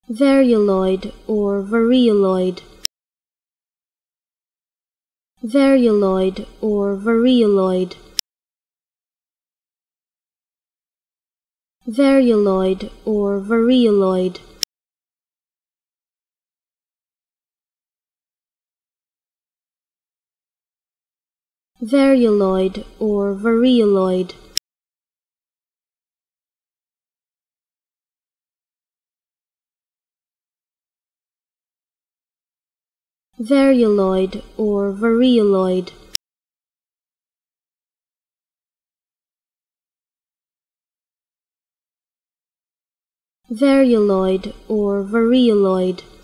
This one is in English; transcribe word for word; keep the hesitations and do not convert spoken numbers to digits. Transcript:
Varioloid or varioloid. Varioloid or varioloid. Varioloid or varioloid. Varioloid or varioloid. Varioloid or varioloid. Varioloid or varioloid.